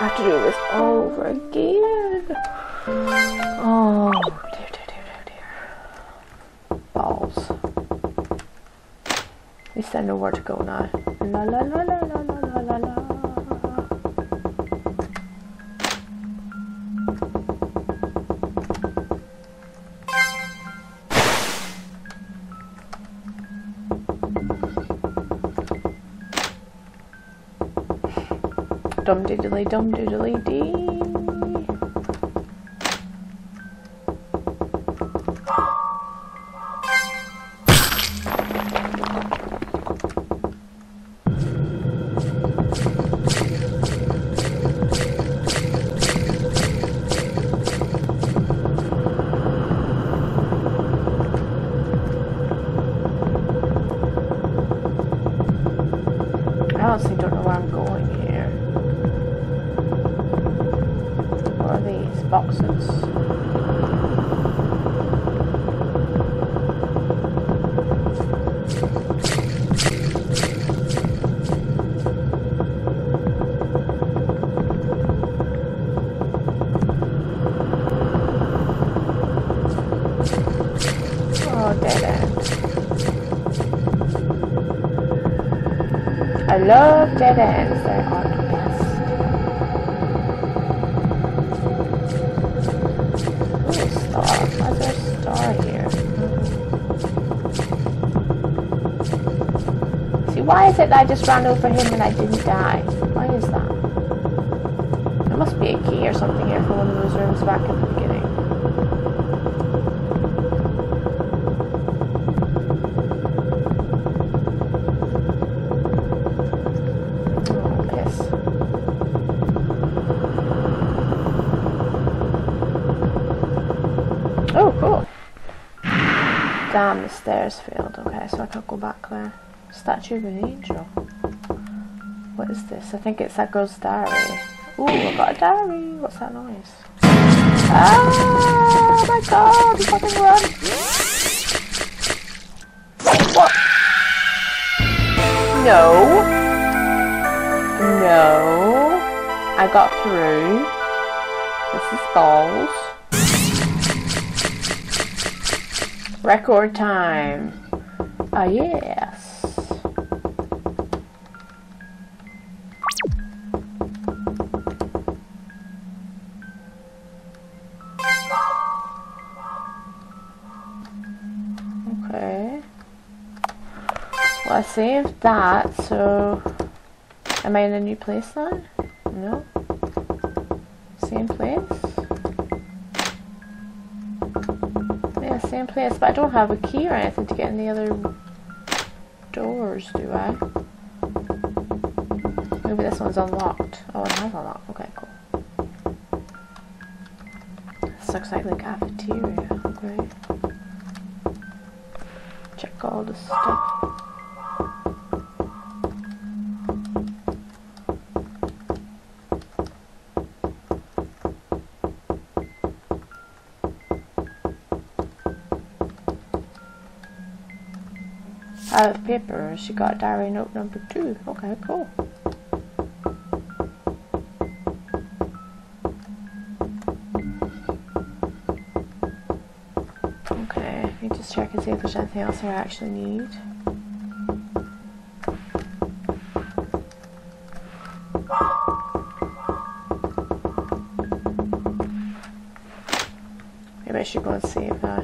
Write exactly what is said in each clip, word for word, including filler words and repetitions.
I have to do this over again. Oh, dear, dear, dear, dear, dear. Balls. At least I know where to go now. La la la la la la la la la. Dum diddly dum diddly dee. I honestly don't know where I'm going here. What are these boxes? Oh, dead end. I love dead ends, they are the best. Ooh, a star. Why is there a star here? See, why is it that I just ran over him and I didn't die? Why is that? There must be a key or something here for one of those rooms back at the beginning. Oh, cool. Damn, the stairs failed. Okay, so I can't go back there. Statue of an angel. What is this? I think it's that girl's diary. Ooh, I got a diary. What's that noise? Ah, my god, you fucking run. What? No. No. I got through. This is balls. Record time. Ah, yes. Okay. Well, I saved that, so am I in a new place now? No. Same place? Yeah, same place, but I don't have a key or anything to get in the other doors, do I? Maybe this one's unlocked. Oh, it has unlocked. Okay, cool. This looks like the cafeteria. Okay. Check all the stuff. Out of paper, she got diary note number two. Okay, cool. Okay, let me just check and see if there's anything else I actually need. Maybe I should go and save that.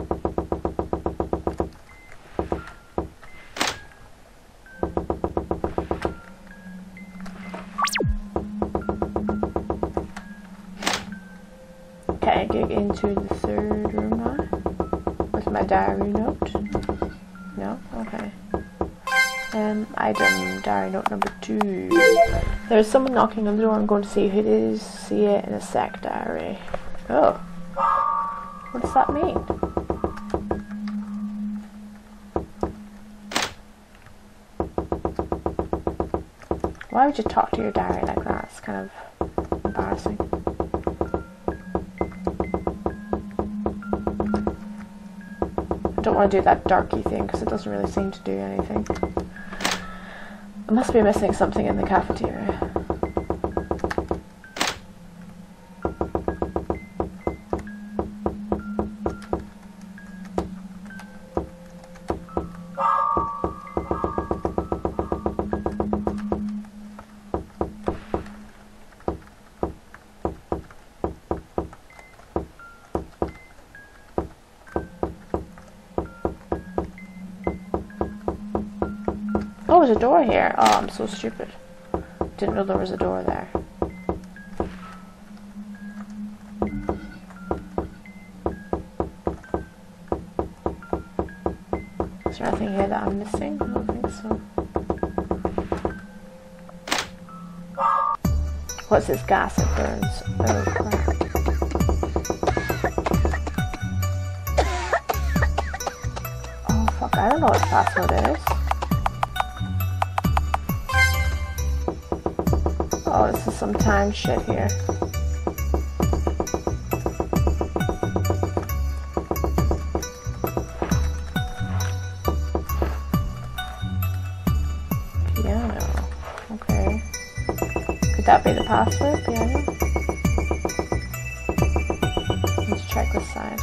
Okay, get into the third room now with my diary note. No? Okay. Um, item, diary note number two. There's someone knocking on the door. I'm going to see who it is. See it in a sec, diary. Oh. What does that mean? Why would you talk to your diary like that? It's kind of embarrassing. I don't want to do that darky thing because it doesn't really seem to do anything. I must be missing something in the cafeteria. there's a door here. Oh, I'm so stupid. Didn't know there was a door there. Is there anything here that I'm missing? I don't think so. What's this gas that burns? Oh crap. Oh fuck, I don't know what the password is. Oh, this is some time shit here. Piano. Okay. Could that be the password? Piano? Let's check this side.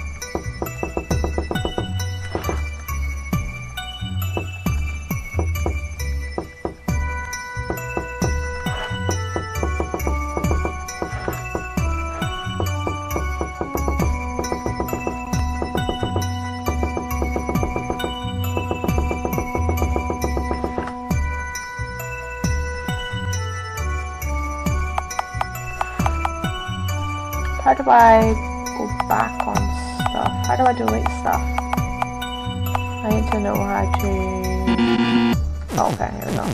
How do I go back on stuff? How do I delete stuff? I need to know how to... Oh, okay, here we go.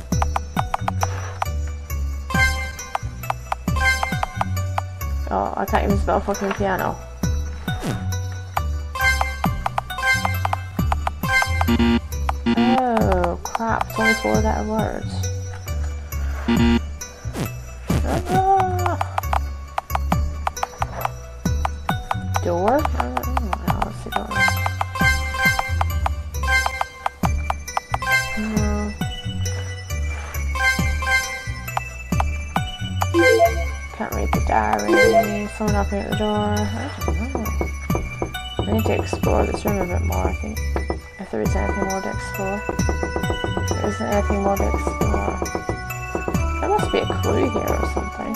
Oh, I can't even spell fucking piano. Oh, crap. It's only four letter words. Ah. Door? I don't know. I honestly don't know. No. Can't read the diary. Someone knocking at the door. I don't know. I need to explore this room a bit more, I think. If there is anything more to explore. There isn't anything more to explore. There must be a clue here or something.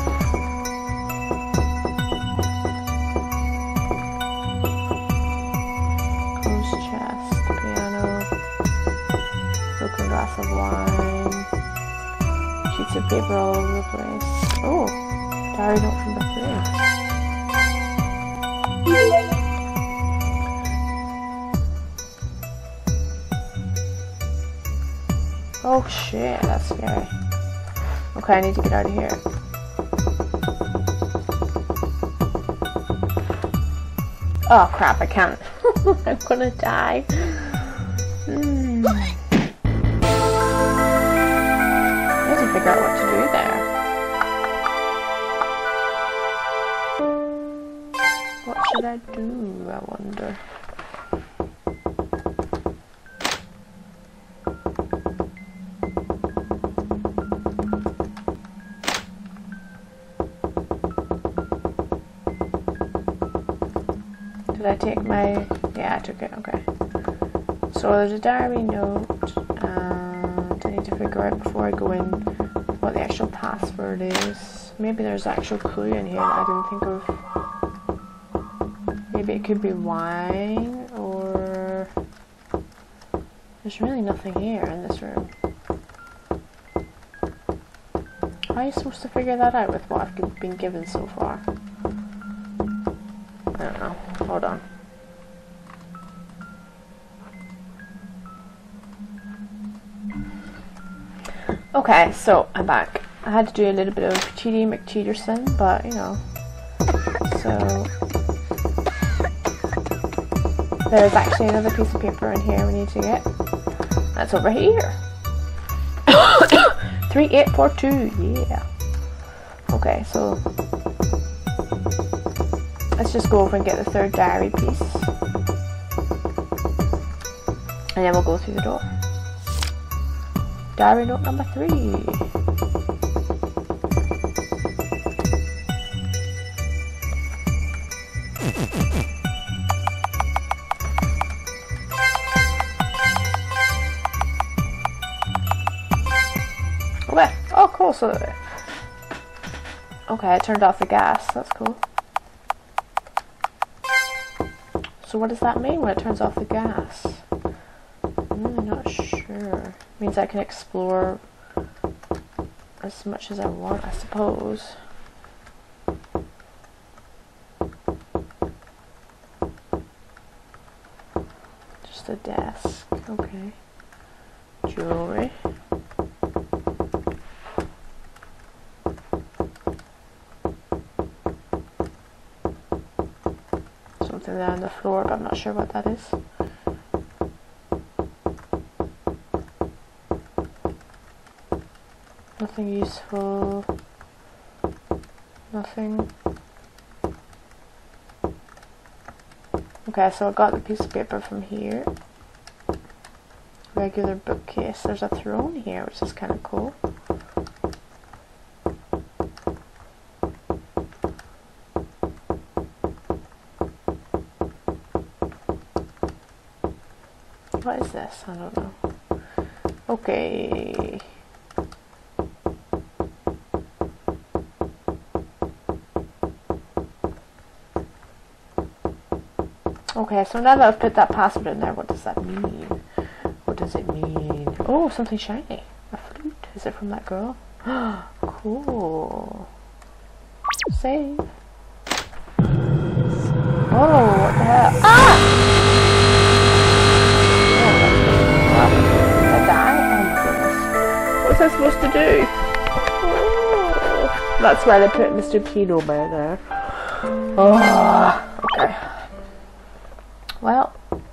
Glass of wine, sheets of paper all over the place. Oh, diary note number three. Oh shit, that's scary. Okay, I need to get out of here. Oh crap, I can't. I'm gonna die. Mm. Figure out what to do there. What should I do, I wonder? Did I take my... Yeah, I took it, okay. So there's a diary note, and I need to figure out before I go in what the actual password is. Maybe there's an actual clue in here that I didn't think of. Maybe it could be wine, or... There's really nothing here in this room. How are you supposed to figure that out with what I've been given so far? I don't know. Hold on. Okay, so I'm back. I had to do a little bit of cheaty McCheaterson, but you know. So there's actually another piece of paper in here we need to get. That's over here. three eight four two, yeah. Okay, so let's just go over and get the third diary piece. And then we'll go through the door. Diary note number three. Okay. Oh, cool. So, okay, I turned off the gas. That's cool. So, what does that mean when it turns off the gas? I'm really not sure. Means I can explore as much as I want, I suppose. Just a desk, okay. Jewelry. Something there on the floor, but I'm not sure what that is. Nothing useful. Nothing. Okay, so I got the piece of paper from here. Regular bookcase. There's a throne here, which is kind of cool. What is this? I don't know. Okay. Okay, so now that I've put that password in there, what does that mean? What does it mean? Oh, something shiny. A flute. Is it from that girl? Cool. Save. Oh, what the hell? Ah! Oh, did I die? Oh my goodness. What was I supposed to do? Oh, that's why they put Mister Pino Bear there. Oh, okay. Well.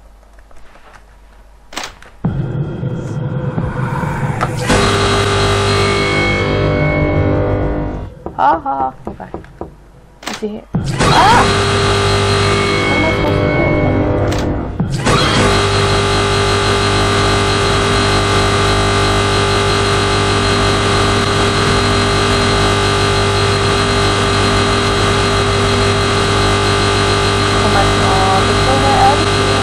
Ha ha. Okay. Is he here? Ah! What am I supposed to do? Oh my god, it's so bad.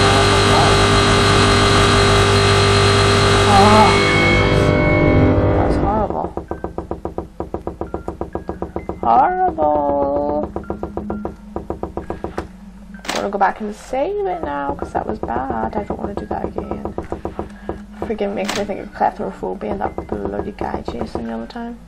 Oh, that's horrible. Horrible. I want to go back and save it now because that was bad. I don't want to do that again. Freaking makes me think of claustrophobia and that bloody guy chasing me all the time.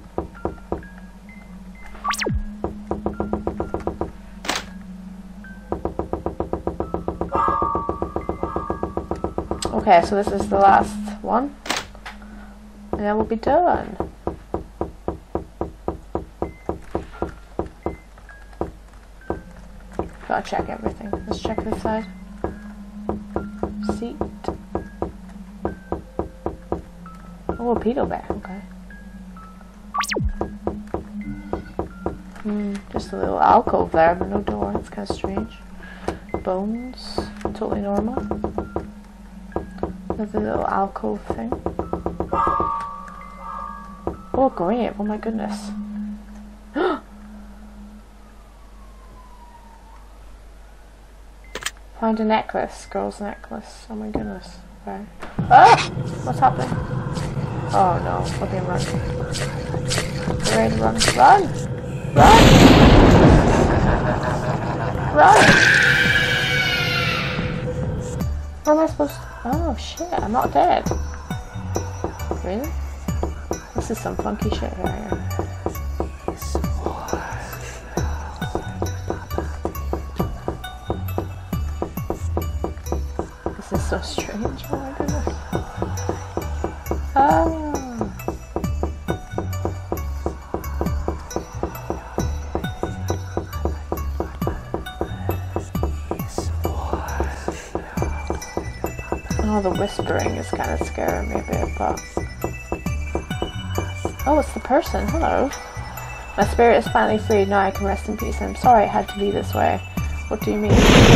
Okay, so this is the last one, and then we'll be done. Gotta check everything. Let's check this side. Seat. Oh, a pedo bear. Okay. Hmm. Just a little alcove there, but no door. That's kind of strange. Bones. Totally normal. Another little alcove thing. Oh, great. Oh my goodness. Found a necklace. Girl's necklace. Oh my goodness. Okay. Ah! What's happening? Oh no. Okay, run. Get ready to run. Run! Run! Run! What am I supposed to... Oh shit, I'm not dead. Really? This is some funky shit here. This is so strange, oh my goodness. Ah. Oh, the whispering is kind of scaring me a bit, but... Oh, it's the person. Hello. My spirit is finally free. Now I can rest in peace. I'm sorry it had to be this way. What do you mean?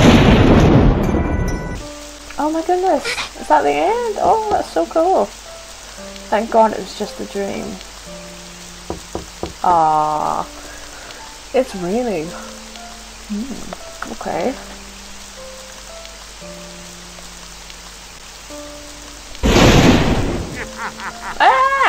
Oh my goodness. Is that the end? Oh, that's so cool. Thank God it was just a dream. Ah, it's raining. Hmm. Okay. Ah!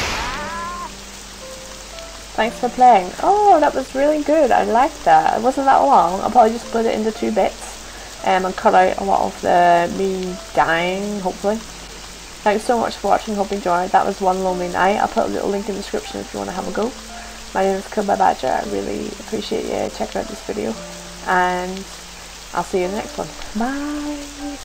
Thanks for playing. Oh, that was really good. I liked that. It wasn't that long. I'll probably just split it into two bits um, and cut out a lot of the me dying, hopefully. Thanks so much for watching, hope you enjoyed. That was One Lonely Night. I'll put a little link in the description if you want to have a go. My name is Killed by Badger. I really appreciate you checking out this video, and I'll see you in the next one. Bye!